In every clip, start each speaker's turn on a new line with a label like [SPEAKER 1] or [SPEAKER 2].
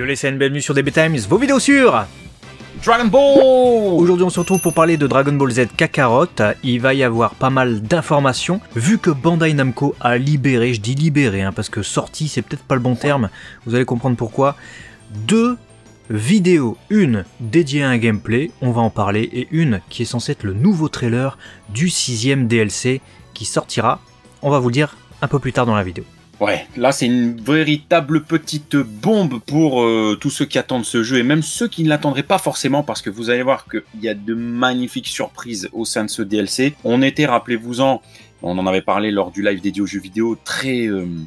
[SPEAKER 1] Yo les scènes, bienvenue sur DB Times, vos vidéos sur
[SPEAKER 2] Dragon Ball.
[SPEAKER 1] Aujourd'hui on se retrouve pour parler de Dragon Ball Z Kakarot. Il va y avoir pas mal d'informations, vu que Bandai Namco a libéré, je dis libéré, parce que sorti c'est peut-être pas le bon terme, vous allez comprendre pourquoi, 2 vidéos, une dédiée à un gameplay, on va en parler, et une qui est censée être le nouveau trailer du 6ème DLC qui sortira, on va vous le dire un peu plus tard dans la vidéo.
[SPEAKER 2] Ouais, là c'est une véritable petite bombe pour tous ceux qui attendent ce jeu et même ceux qui ne l'attendraient pas forcément, parce que vous allez voir qu'il y a de magnifiques surprises au sein de ce DLC. On était, rappelez-vous-en, on en avait parlé lors du live dédié aux jeux vidéo, très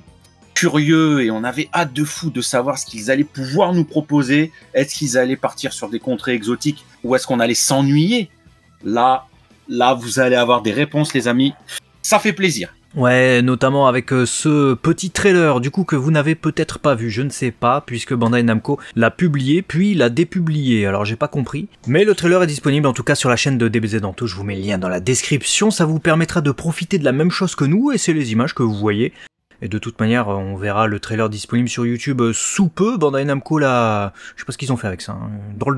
[SPEAKER 2] curieux, et on avait hâte de fou de savoir ce qu'ils allaient pouvoir nous proposer. Est-ce qu'ils allaient partir sur des contrées exotiques ou est-ce qu'on allait s'ennuyer? Là, vous allez avoir des réponses, les amis. Ça fait plaisir.
[SPEAKER 1] Ouais, notamment avec ce petit trailer, du coup, que vous n'avez peut-être pas vu, je ne sais pas, puisque Bandai Namco l'a publié, puis l'a dépublié, alors j'ai pas compris. Mais le trailer est disponible en tout cas sur la chaîne de DBZ Danto, je vous mets le lien dans la description, ça vous permettra de profiter de la même chose que nous, et c'est les images que vous voyez. Et de toute manière, on verra le trailer disponible sur YouTube sous peu. Bandai Namco là, je sais pas ce qu'ils ont fait avec ça, hein. Drôle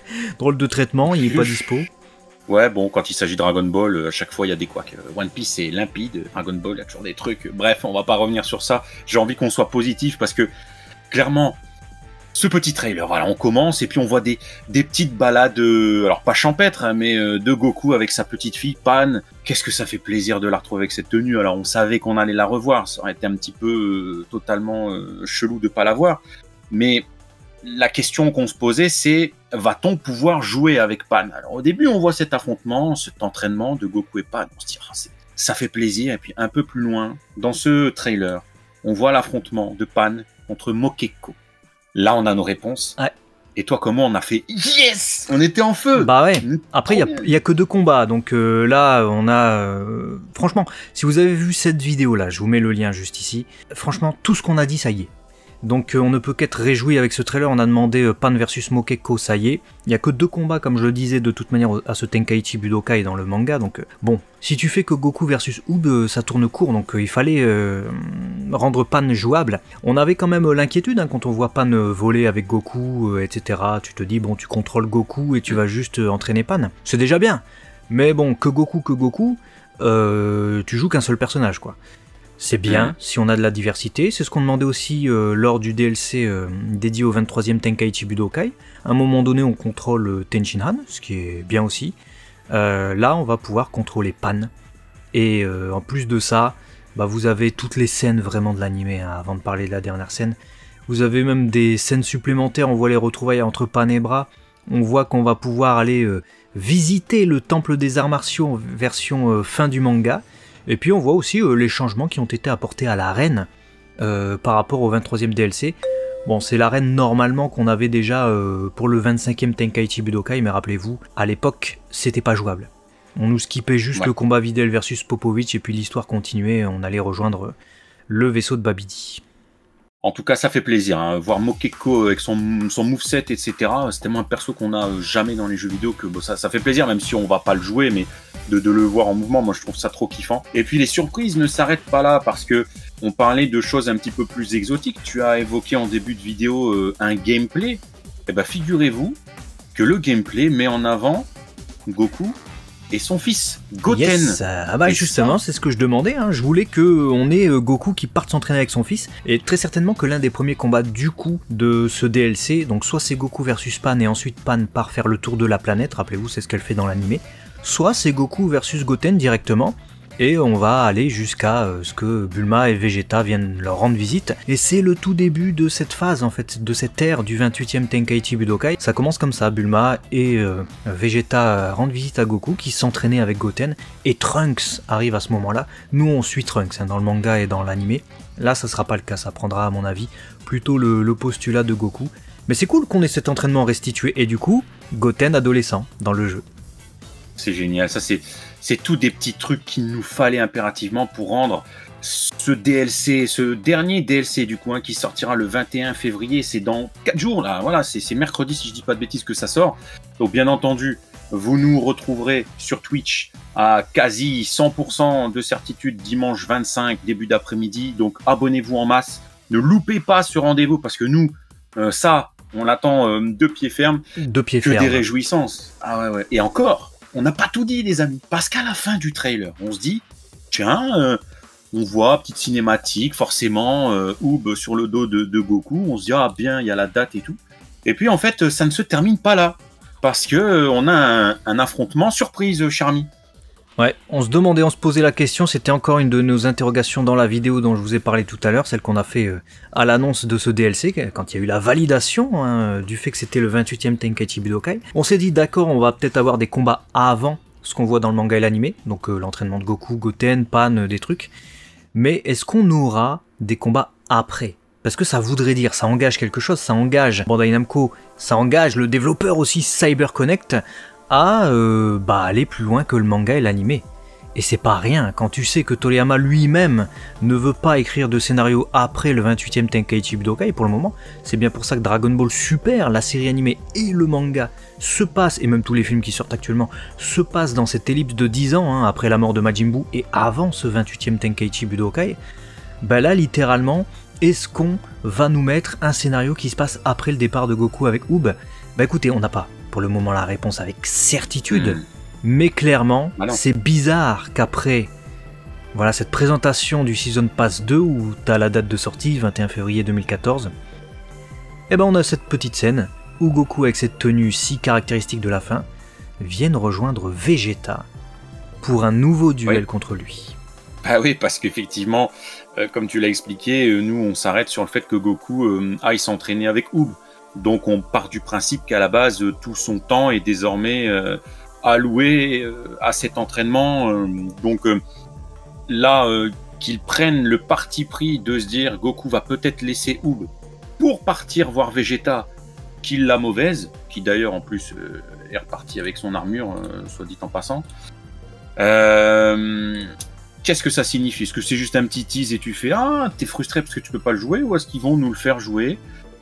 [SPEAKER 1] de traitement, il est pas dispo.
[SPEAKER 2] Ouais, bon, quand il s'agit de Dragon Ball, à chaque fois il y a des couacs. One Piece c'est limpide, Dragon Ball il y a toujours des trucs. Bref, on va pas revenir sur ça. J'ai envie qu'on soit positif parce que, clairement, ce petit trailer, voilà, on commence et puis on voit des petites balades, alors pas champêtres, mais de Goku avec sa petite fille, Pan. Qu'est-ce que ça fait plaisir de la retrouver avec cette tenue. Alors on savait qu'on allait la revoir, ça aurait été un petit peu totalement chelou de pas la voir. Mais la question qu'on se posait, c'est va-t-on pouvoir jouer avec Pan? Alors au début, on voit cet affrontement, cet entraînement de Goku et Pan. On se dit, ça fait plaisir. Et puis un peu plus loin, dans ce trailer, on voit l'affrontement de Pan contre Mokeko. Là, on a nos réponses.
[SPEAKER 1] Ouais.
[SPEAKER 2] Et toi, comment on a fait? Yes! On était en feu!
[SPEAKER 1] Bah ouais. Après, il y a que 2 combats. Donc là, on a... franchement, si vous avez vu cette vidéo-là, je vous mets le lien juste ici. Franchement, tout ce qu'on a dit, ça y est. Donc on ne peut qu'être réjoui avec ce trailer. On a demandé Pan versus Mokeko, ça y est. Il n'y a que 2 combats, comme je le disais de toute manière à ce Tenkaichi Budokai dans le manga. Donc bon, si tu fais que Goku versus Oob, ça tourne court. Donc il fallait rendre Pan jouable. On avait quand même l'inquiétude quand on voit Pan voler avec Goku, etc. Tu te dis, bon, tu contrôles Goku et tu vas juste entraîner Pan. C'est déjà bien. Mais bon, que Goku, tu joues qu'un seul personnage, quoi. C'est bien, si on a de la diversité, c'est ce qu'on demandait aussi lors du DLC dédié au 23e Tenkaichi Budokai. À un moment donné, on contrôle Tenshinhan, ce qui est bien aussi. Là, on va pouvoir contrôler Pan. Et en plus de ça, bah, vous avez toutes les scènes vraiment de l'animé, avant de parler de la dernière scène. Vous avez même des scènes supplémentaires, on voit les retrouvailles entre Pan et Bra. On voit qu'on va pouvoir aller visiter le temple des arts martiaux version fin du manga. Et puis on voit aussi les changements qui ont été apportés à l'arène par rapport au 23e DLC. Bon, c'est l'arène normalement qu'on avait déjà pour le 25e Tenkaichi Budokai, mais rappelez-vous, à l'époque, c'était pas jouable. On nous skippait juste le combat Videl versus Popovich, et puis l'histoire continuait, on allait rejoindre le vaisseau de Babidi.
[SPEAKER 2] En tout cas, ça fait plaisir, voir Mokeko avec son moveset, etc. C'est tellement un perso qu'on n'a jamais dans les jeux vidéo que bon, ça fait plaisir, même si on va pas le jouer, mais de le voir en mouvement, moi je trouve ça trop kiffant. Et puis les surprises ne s'arrêtent pas là, parce que on parlait de choses un petit peu plus exotiques. Tu as évoqué en début de vidéo un gameplay. Et ben figurez-vous que le gameplay met en avant Goku et son fils, Goten.
[SPEAKER 1] Yes. Ah bah justement, c'est ce que je demandais, je voulais qu'on ait Goku qui parte s'entraîner avec son fils, et très certainement que l'un des premiers combats du coup de ce DLC, donc soit c'est Goku versus Pan et ensuite Pan part faire le tour de la planète, rappelez-vous c'est ce qu'elle fait dans l'animé, soit c'est Goku versus Goten directement, et on va aller jusqu'à ce que Bulma et Vegeta viennent leur rendre visite. Et c'est le tout début de cette phase, en fait, de cette ère du 28e Tenkaichi Budokai. Ça commence comme ça, Bulma et Vegeta rendent visite à Goku, qui s'entraînait avec Goten, et Trunks arrive à ce moment-là. Nous, on suit Trunks dans le manga et dans l'animé. Là, ça sera pas le cas, ça prendra, à mon avis, plutôt le postulat de Goku. Mais c'est cool qu'on ait cet entraînement restitué, et du coup, Goten adolescent dans le jeu.
[SPEAKER 2] C'est génial, ça c'est tout des petits trucs qu'il nous fallait impérativement pour rendre ce DLC, ce dernier DLC du coup, qui sortira le 21 février, c'est dans 4 jours là, voilà, c'est mercredi si je dis pas de bêtises que ça sort. Donc bien entendu, vous nous retrouverez sur Twitch à quasi 100% de certitude dimanche 25, début d'après-midi, donc abonnez-vous en masse, ne loupez pas ce rendez-vous parce que nous, ça, On l'attend de pied ferme.
[SPEAKER 1] De pied
[SPEAKER 2] que
[SPEAKER 1] ferme.
[SPEAKER 2] des réjouissances. Ah ouais, ouais. Et encore, on n'a pas tout dit, les amis. Parce qu'à la fin du trailer, on se dit, tiens, on voit petite cinématique, forcément, Oob sur le dos de Goku. On se dit, ah bien, il y a la date et tout. Et puis en fait, ça ne se termine pas là. Parce que on a un affrontement surprise, Charmy.
[SPEAKER 1] Ouais, on se demandait, on se posait la question, c'était encore une de nos interrogations dans la vidéo dont je vous ai parlé tout à l'heure, celle qu'on a fait à l'annonce de ce DLC, quand il y a eu la validation du fait que c'était le 28e Tenkaichi Budokai. On s'est dit, d'accord, on va peut-être avoir des combats avant ce qu'on voit dans le manga et l'animé, donc l'entraînement de Goku, Goten, Pan, des trucs. Mais est-ce qu'on aura des combats après ? Parce que ça voudrait dire, ça engage quelque chose, ça engage Bandai Namco, ça engage le développeur aussi CyberConnect à aller plus loin que le manga et l'animé. Et c'est pas rien, quand tu sais que Toriyama lui-même ne veut pas écrire de scénario après le 28e Tenkaichi Budokai pour le moment, c'est bien pour ça que Dragon Ball Super, la série animée et le manga se passent, et même tous les films qui sortent actuellement, se passent dans cette ellipse de 10 ans, après la mort de Majin Buu et avant ce 28e Tenkaichi Budokai. Bah là, littéralement, est-ce qu'on va nous mettre un scénario qui se passe après le départ de Goku avec Oob ? Bah écoutez, on n'a pas pour le moment la réponse avec certitude, mais clairement, c'est bizarre qu'après cette présentation du Season Pass 2 où t'as la date de sortie, 21 février 2014, et ben on a cette petite scène où Goku avec cette tenue si caractéristique de la fin viennent rejoindre Vegeta pour un nouveau duel contre lui.
[SPEAKER 2] Ah oui, parce qu'effectivement, comme tu l'as expliqué, nous on s'arrête sur le fait que Goku aille s'entraîner avec Oob. Donc on part du principe qu'à la base, tout son temps est désormais alloué à cet entraînement. Qu'ils prennent le parti pris de se dire Goku va peut-être laisser Oob pour partir voir Vegeta, qu'il la mauvaise, qui d'ailleurs en plus est reparti avec son armure, soit dit en passant. Qu'est-ce que ça signifie ? Est-ce que c'est juste un petit tease et tu fais « Ah, t'es frustré parce que tu peux pas le jouer » ou est-ce qu'ils vont nous le faire jouer ?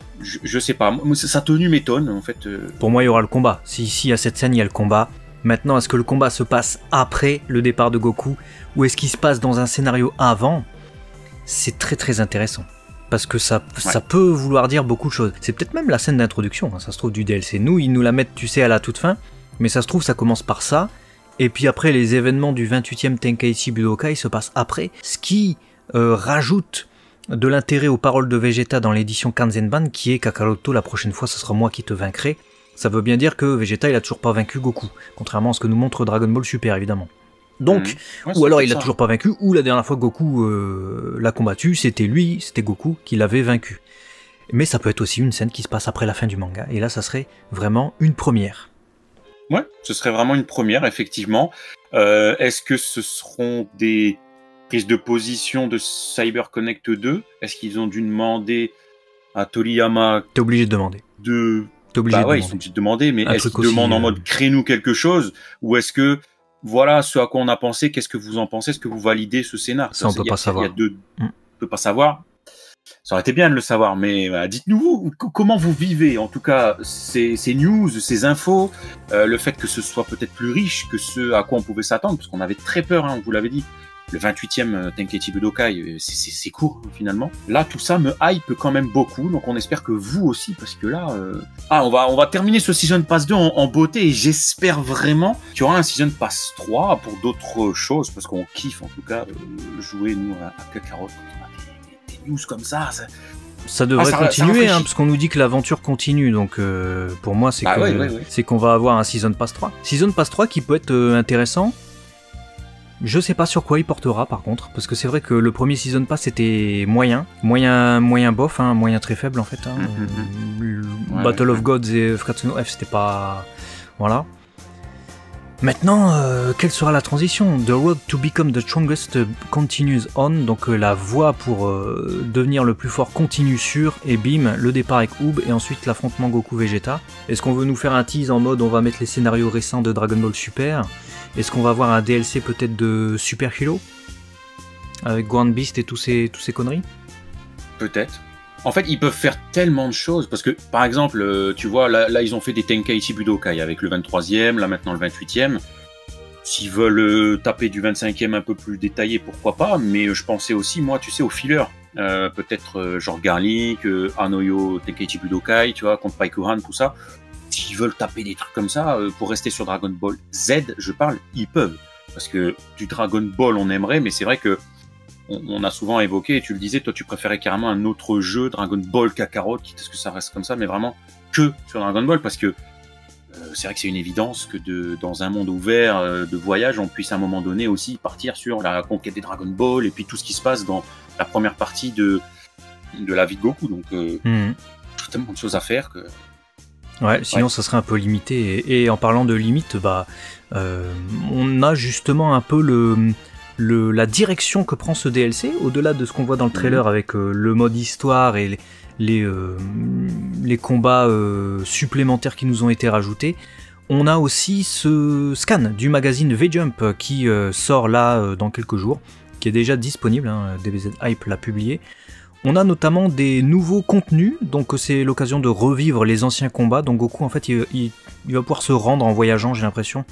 [SPEAKER 2] Je sais pas, sa tenue m'étonne en fait.
[SPEAKER 1] Pour moi il y aura le combat, si ici à cette scène il y a le combat. Maintenant est-ce que le combat se passe après le départ de Goku ou est-ce qu'il se passe dans un scénario avant ? C'est très très intéressant. Parce que ça peut vouloir dire beaucoup de choses. C'est peut-être même la scène d'introduction, ça se trouve du DLC. Nous ils nous la mettent tu sais à la toute fin, mais ça se trouve ça commence par ça. Et puis après les événements du 28e Tenkaichi Budokai se passent après, ce qui rajoute de l'intérêt aux paroles de Vegeta dans l'édition Kanzenban qui est Kakaroto, la prochaine fois ce sera moi qui te vaincrai. Ça veut bien dire que Vegeta il a toujours pas vaincu Goku, contrairement à ce que nous montre Dragon Ball Super évidemment. Donc, ou alors il a toujours pas vaincu, ou la dernière fois que Goku l'a combattu, c'était Goku qui l'avait vaincu. Mais ça peut être aussi une scène qui se passe après la fin du manga, et là ça serait vraiment une première.
[SPEAKER 2] Ouais, ce serait vraiment une première, effectivement. Est-ce que ce seront des prise de position de CyberConnect 2, est-ce qu'ils ont dû demander à Toriyama...
[SPEAKER 1] T'es obligé de demander.
[SPEAKER 2] T'es obligé de demander. Ils sont obligés de demander, mais est-ce qu'ils demandent en mode crée-nous quelque chose, ou est-ce que voilà ce à quoi on a pensé, qu'est-ce que vous en pensez, est-ce que vous validez ce scénar ?
[SPEAKER 1] Ça on peut pas savoir.
[SPEAKER 2] On peut pas savoir. Ça aurait été bien de le savoir, mais dites-nous comment vous vivez, en tout cas, ces news, ces infos, le fait que ce soit peut-être plus riche que ce à quoi on pouvait s'attendre, parce qu'on avait très peur, on vous l'avait dit. Le 28e Tenkaichi Budokai, c'est court finalement. Là, tout ça me hype quand même beaucoup, donc on espère que vous aussi, parce que là... on va terminer ce Season Pass 2 en beauté, et j'espère vraiment qu'il y aura un Season Pass 3 pour d'autres choses, parce qu'on kiffe en tout cas jouer, nous, à Kakarot, quand on a des news comme ça.
[SPEAKER 1] Ça devrait continuer, parce qu'on nous dit que l'aventure continue, donc pour moi, c'est qu'on va avoir un Season Pass 3. Season Pass 3 qui peut être intéressant. Je sais pas sur quoi il portera par contre, parce que c'est vrai que le premier Season Pass était moyen bof, moyen très faible en fait. Battle of Gods et Fukatsu no F c'était pas... Voilà. Maintenant, quelle sera la transition ? The road to become the strongest continues on, donc la voie pour devenir le plus fort continue sur, et bim, le départ avec Oob, et ensuite l'affrontement Goku-Vegeta. Est-ce qu'on veut nous faire un tease en mode on va mettre les scénarios récents de Dragon Ball Super ? Est-ce qu'on va avoir un DLC peut-être de Super Hero avec Grand Beast et tous ces conneries ?
[SPEAKER 2] Peut-être. En fait, ils peuvent faire tellement de choses, parce que, par exemple, tu vois, là ils ont fait des Tenkaichi Budokai avec le 23e, là maintenant le 28e. S'ils veulent taper du 25e un peu plus détaillé, pourquoi pas, mais je pensais aussi, moi, tu sais, aux fillers. peut-être genre Garlic, Anoyo Tenkeichi Budokai, tu vois, contre Paikuhan, tout ça. S'ils veulent taper des trucs comme ça, pour rester sur Dragon Ball Z, je parle, ils peuvent. Parce que du Dragon Ball, on aimerait, mais c'est vrai que on a souvent évoqué, et tu le disais, toi tu préférais carrément un autre jeu, Dragon Ball Kakarot, quitte à ce que ça reste comme ça, mais vraiment que sur Dragon Ball, parce que c'est vrai que c'est une évidence que dans un monde ouvert de voyage, on puisse à un moment donné aussi partir sur la conquête des Dragon Ball, et puis tout ce qui se passe dans la première partie de la vie de Goku. Donc, tellement de choses à faire que...
[SPEAKER 1] Ouais, sinon ça serait un peu limité. Et en parlant de limite, on a justement un peu la direction que prend ce DLC, au-delà de ce qu'on voit dans le trailer avec le mode histoire et les combats supplémentaires qui nous ont été rajoutés. On a aussi ce scan du magazine V-Jump qui sort là dans quelques jours, qui est déjà disponible, DBZ Hype l'a publié. On a notamment des nouveaux contenus, donc c'est l'occasion de revivre les anciens combats. Donc Goku en fait il va pouvoir se rendre en voyageant, j'ai l'impression,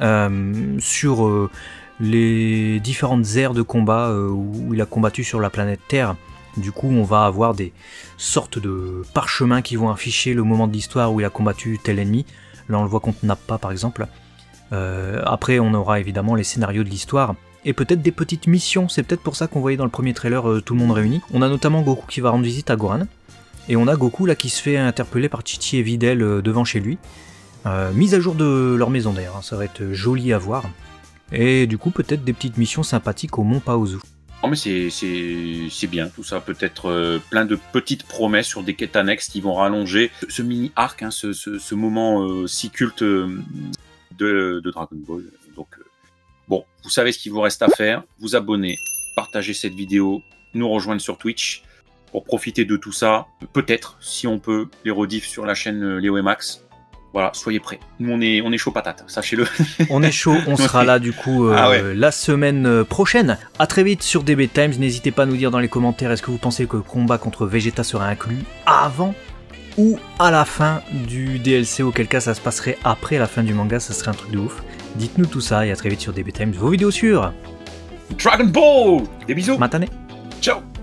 [SPEAKER 1] sur les différentes aires de combat où il a combattu sur la planète Terre. Du coup on va avoir des sortes de parchemins qui vont afficher le moment de l'histoire où il a combattu tel ennemi. Là on le voit contre Nappa par exemple. Après on aura évidemment les scénarios de l'histoire. Et peut-être des petites missions, c'est peut-être pour ça qu'on voyait dans le premier trailer tout le monde réuni. On a notamment Goku qui va rendre visite à Gohan, et on a Goku là qui se fait interpeller par Chi-Chi et Videl devant chez lui. Mise à jour de leur maison d'ailleurs, ça va être joli à voir. Et du coup peut-être des petites missions sympathiques au Mont Paozu.
[SPEAKER 2] Non mais c'est bien tout ça, peut-être plein de petites promesses sur des quêtes annexes qui vont rallonger ce mini-arc, ce moment si culte de Dragon Ball. Donc bon, vous savez ce qu'il vous reste à faire, vous abonner, partager cette vidéo, nous rejoindre sur Twitch pour profiter de tout ça. Peut-être, si on peut, les rediffs sur la chaîne Léo et Max. Voilà, soyez prêts. Nous, on est chaud patate, sachez-le.
[SPEAKER 1] On est chaud, on sera là du coup la semaine prochaine. À très vite sur DB Times. N'hésitez pas à nous dire dans les commentaires, est-ce que vous pensez que le combat contre Vegeta sera inclus avant ou à la fin du DLC, auquel cas ça se passerait après la fin du manga, ça serait un truc de ouf. Dites-nous tout ça et à très vite sur DB Times, vos vidéos sur
[SPEAKER 2] Dragon Ball. Des bisous.
[SPEAKER 1] Matane.
[SPEAKER 2] Ciao.